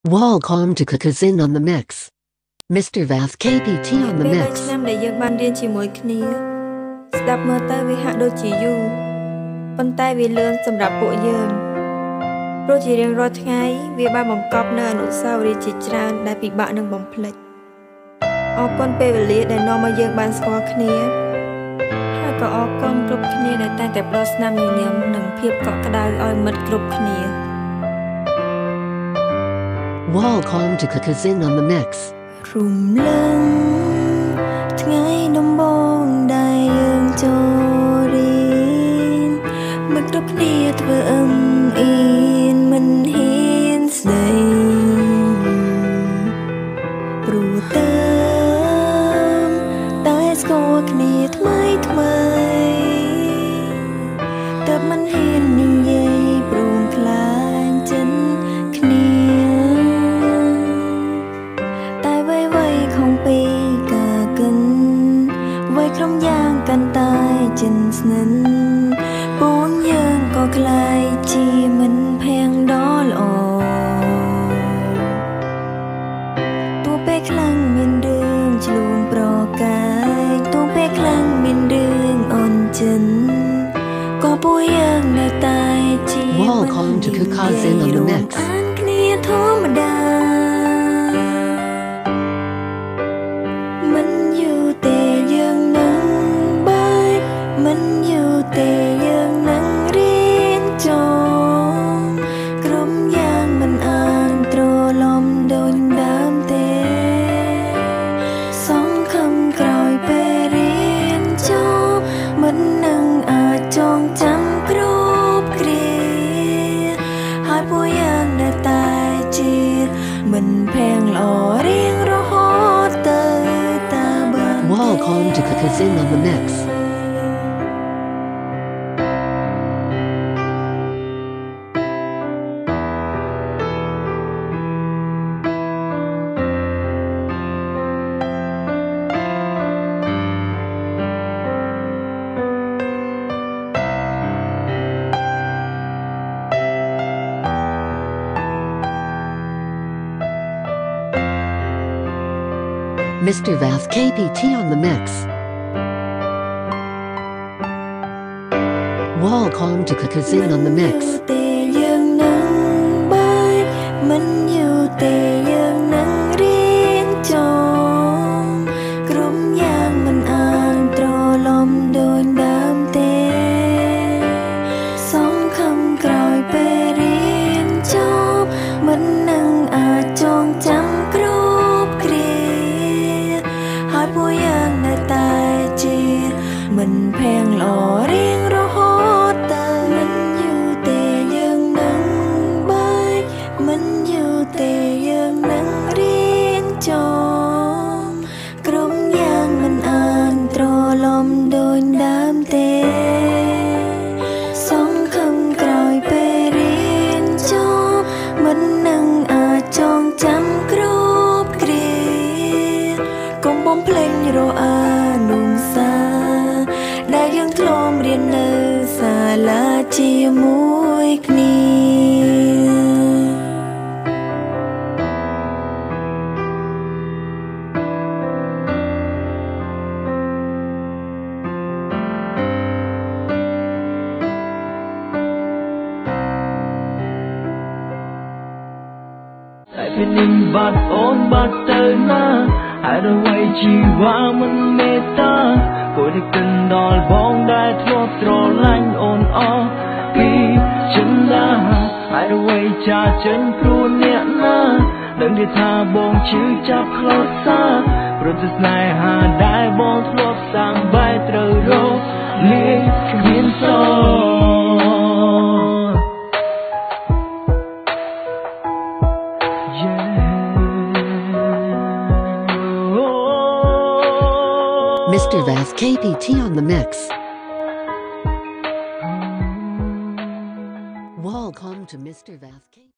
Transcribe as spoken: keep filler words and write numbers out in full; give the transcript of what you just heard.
Welcome to Kakazin on the mix. Mister Vath K P T on the mix. ឆ្នាំដែលយើងបានរៀនជាមួយគ្នាស្ដាប់មើលទៅវាហាក់ដូចជាយូរប៉ុន្តែវាលឿនសម្រាប់ពួកយើងព្រោះជារៀងរាល់ថ្ងៃវាបានបង្កប់នូវអនុស្សាវរីយ៍ជាច្រើនដែលពិបាកនឹងបំភ្លេចអរគុណពេលវេលាដែលនាំឲ្យយើងបានស្គាល់គ្នាហើយក៏អរគុណគ្រប់គ្នាដែលតែងតែផ្ដល់ស្នាមញញឹមនិងភាពកក់ក្ដៅឲ្យមិត្តគ្រប់គ្នា Welcome to Kakazin on the mix. រំលឹងថ្ងៃដំបូងដែលយើងចូលរៀនមិនគ្រប់គ្នាធ្វើអឹមអៀនមិនហ៊ានស្ដីព្រោះទៅតែស្គាល់គ្នាថ្មីថ្មីតែមិនហ៊ាននិយាយព្រមខ្លាចចិនគ្នាក្រុមយ៉ាងកាន់តែជិនស្និនពូនយើងក៏ខ្លាយជាមិនភាំងដ៏ល្អទោះពេលខ្លាំងមានរឿងឆ្លួងប្រកាយទោះពេលខ្លាំងមានរឿងអន់ចិនក៏ពួកយើងនៅតែជា Welcome to Kakazin on the mix. គ្នាធម្មតាមិនយូរទេយើងនឹងមិនយូរទេយើងនឹងរៀនចងក្រុមយ៉ាងមិនអានត្រឡំដូចដើមទេសង្ឃឹមក្រោយពេលរៀនចប់មិននឹងអាចចងចាំគ្រប់គ្រាហើយពួកយ៉ាងនៅតែជាមិនភាំងល្អរៀងរហូតទៅតាបាន Welcome to Kakazin on the mix. Mister Vath K P T on the mix. Welcome to Kakazin on the mix. យើងនឹងបែកមិនយូរទេយើងនឹងរៀនចងក្រុមយ៉ាងមិនអានត្រឡំដូចដើមទេសង្ឃឹមក្រោយពេលរៀនចប់មិននឹងអាចចងចាំគ្រប់គ្រាហើយពួកយ៉ាងនៅតែជាមិនភាំងល្អរៀងរហូតទៅមិនយូរទេយើងនឹងបែកមិនយូរទេយើងនឹងរៀនចងក្រុមយ៉ាងមិនអានត្រឡំដូចដើមទេសង្ឃឹមក្រោយពេលរៀនចប់មិននឹងអាចចងចាំគ្រប់គ្រាកុំបំភ្លេចរកអនុស្សាវរីយ៍ដែលយើងធ្លាប់រៀននៅសាលាជាមួយគ្នាเป็นนิมบัดโอนบัดเตอร์นาหายไว้ชีวามันเมตตาผู้ที่เป็นดอลบองได้ทวดตรอลันโอนออปีฉันละหายไว้ชาฉันครูเนี่ยนะเรื่องที่ท่าบองชื่อจับคลอดซาโปรดจะนายหาได้บองทวดสั่งใบเตอร์โรเลี้ยงเรียนโซ Mister Vath K P T on the mix.